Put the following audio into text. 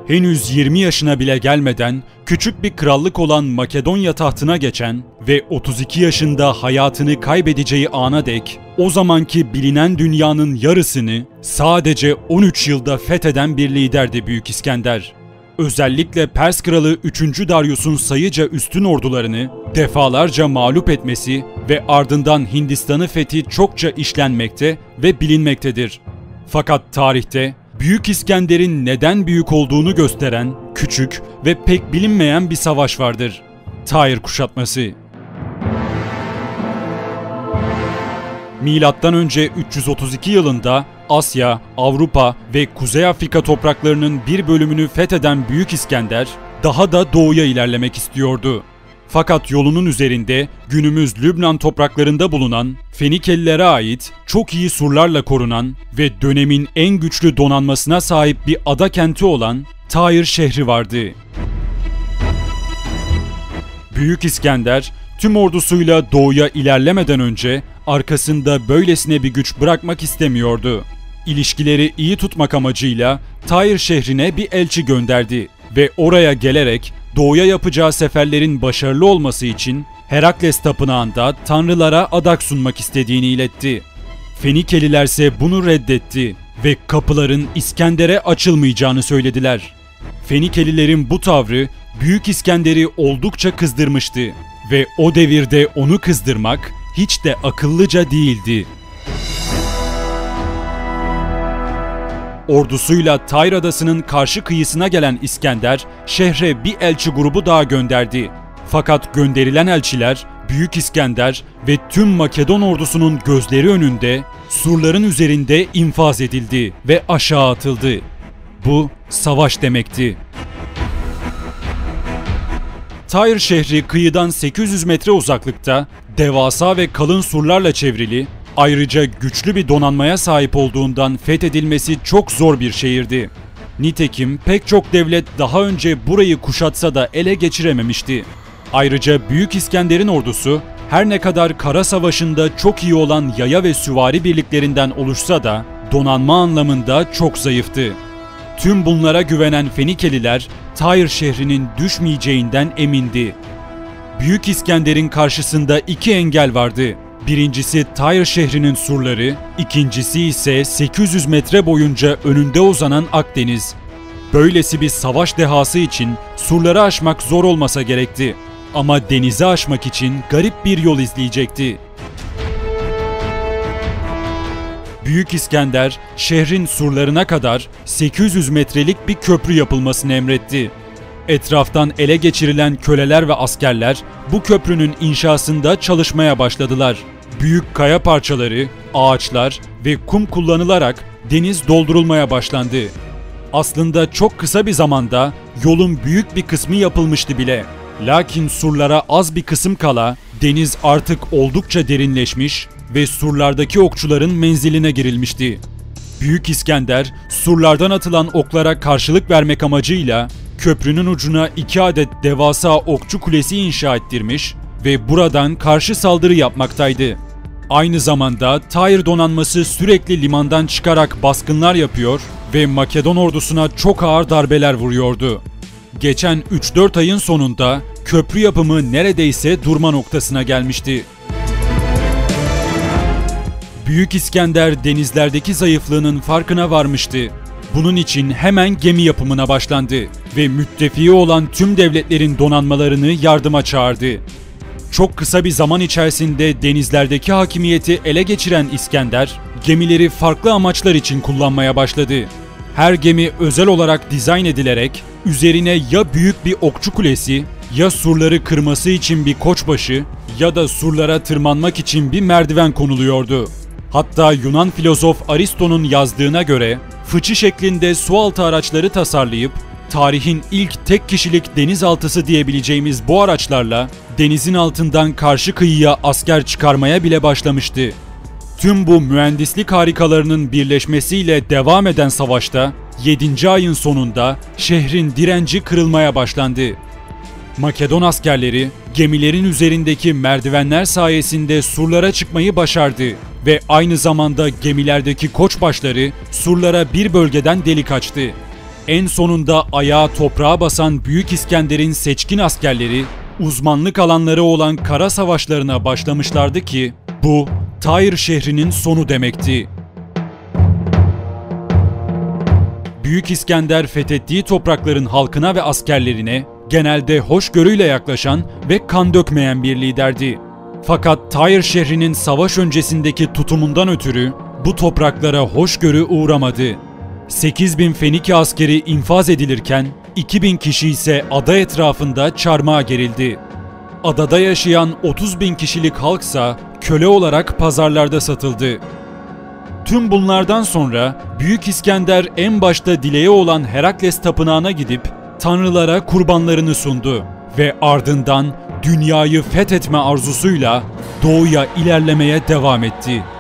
Henüz 20 yaşına bile gelmeden küçük bir krallık olan Makedonya tahtına geçen ve 32 yaşında hayatını kaybedeceği ana dek o zamanki bilinen dünyanın yarısını sadece 13 yılda fetheden bir liderdi Büyük İskender. Özellikle Pers kralı 3. Darius'un sayıca üstün ordularını defalarca mağlup etmesi ve ardından Hindistan'ı fethi çokça işlenmekte ve bilinmektedir. Fakat tarihte Büyük İskender'in neden büyük olduğunu gösteren küçük ve pek bilinmeyen bir savaş vardır. Tahir kuşatması. Milattan önce 332 yılında Asya, Avrupa ve Kuzey Afrika topraklarının bir bölümünü fetheden Büyük İskender daha da doğuya ilerlemek istiyordu. Fakat yolunun üzerinde günümüz Lübnan topraklarında bulunan Fenikelilere ait çok iyi surlarla korunan ve dönemin en güçlü donanmasına sahip bir ada kenti olan Tahir şehri vardı. Büyük İskender tüm ordusuyla doğuya ilerlemeden önce arkasında böylesine bir güç bırakmak istemiyordu. İlişkileri iyi tutmak amacıyla Tahir şehrine bir elçi gönderdi ve oraya gelerek doğuya yapacağı seferlerin başarılı olması için Herakles tapınağında tanrılara adak sunmak istediğini iletti. Fenikelilerse bunu reddetti ve kapıların İskender'e açılmayacağını söylediler. Fenikelilerin bu tavrı Büyük İskender'i oldukça kızdırmıştı ve o devirde onu kızdırmak hiç de akıllıca değildi. Ordusuyla Tahir adasının karşı kıyısına gelen İskender, şehre bir elçi grubu daha gönderdi. Fakat gönderilen elçiler, Büyük İskender ve tüm Makedon ordusunun gözleri önünde surların üzerinde infaz edildi ve aşağı atıldı. Bu savaş demekti. Tahir şehri kıyıdan 800 metre uzaklıkta, devasa ve kalın surlarla çevrili, ayrıca güçlü bir donanmaya sahip olduğundan fethedilmesi çok zor bir şehirdi. Nitekim pek çok devlet daha önce burayı kuşatsa da ele geçirememişti. Ayrıca Büyük İskender'in ordusu her ne kadar kara savaşında çok iyi olan yaya ve süvari birliklerinden oluşsa da donanma anlamında çok zayıftı. Tüm bunlara güvenen Fenikeliler Tahir şehrinin düşmeyeceğinden emindi. Büyük İskender'in karşısında iki engel vardı. Birincisi Tahir şehrinin surları, ikincisi ise 800 metre boyunca önünde uzanan Akdeniz. Böylesi bir savaş dehası için surları aşmak zor olmasa gerekti. Ama denizi aşmak için garip bir yol izleyecekti. Büyük İskender, şehrin surlarına kadar 800 metrelik bir köprü yapılmasını emretti. Etraftan ele geçirilen köleler ve askerler bu köprünün inşasında çalışmaya başladılar. Büyük kaya parçaları, ağaçlar ve kum kullanılarak deniz doldurulmaya başlandı. Aslında çok kısa bir zamanda yolun büyük bir kısmı yapılmıştı bile. Lakin surlara az bir kısım kala deniz artık oldukça derinleşmiş ve surlardaki okçuların menziline girilmişti. Büyük İskender surlardan atılan oklara karşılık vermek amacıyla köprünün ucuna 2 adet devasa okçu kulesi inşa ettirmiş ve buradan karşı saldırı yapmaktaydı. Aynı zamanda Tahir donanması sürekli limandan çıkarak baskınlar yapıyor ve Makedon ordusuna çok ağır darbeler vuruyordu. Geçen 3-4 ayın sonunda köprü yapımı neredeyse durma noktasına gelmişti. Büyük İskender denizlerdeki zayıflığının farkına varmıştı. Bunun için hemen gemi yapımına başlandı ve müttefiği olan tüm devletlerin donanmalarını yardıma çağırdı. Çok kısa bir zaman içerisinde denizlerdeki hakimiyeti ele geçiren İskender, gemileri farklı amaçlar için kullanmaya başladı. Her gemi özel olarak dizayn edilerek üzerine ya büyük bir okçu kulesi, ya surları kırması için bir koçbaşı ya da surlara tırmanmak için bir merdiven konuluyordu. Hatta Yunan filozof Aristo'nun yazdığına göre fıçı şeklinde sualtı araçları tasarlayıp tarihin ilk tek kişilik denizaltısı diyebileceğimiz bu araçlarla denizin altından karşı kıyıya asker çıkarmaya bile başlamıştı. Tüm bu mühendislik harikalarının birleşmesiyle devam eden savaşta 7. ayın sonunda şehrin direnci kırılmaya başlandı. Makedon askerleri gemilerin üzerindeki merdivenler sayesinde surlara çıkmayı başardı ve aynı zamanda gemilerdeki koçbaşları surlara bir bölgeden delik açtı. En sonunda ayağa toprağa basan Büyük İskender'in seçkin askerleri uzmanlık alanları olan kara savaşlarına başlamışlardı ki bu Tyre şehrinin sonu demekti. Büyük İskender fethettiği toprakların halkına ve askerlerine genelde hoşgörüyle yaklaşan ve kan dökmeyen bir liderdi. Fakat Tyre şehrinin savaş öncesindeki tutumundan ötürü bu topraklara hoşgörü uğramadı. 8.000 Fenike askeri infaz edilirken 2.000 kişi ise ada etrafında çarmıha gerildi. Adada yaşayan 30.000 kişilik halksa köle olarak pazarlarda satıldı. Tüm bunlardan sonra Büyük İskender en başta dileği olan Herakles tapınağına gidip tanrılara kurbanlarını sundu ve ardından dünyayı fethetme arzusuyla doğuya ilerlemeye devam etti.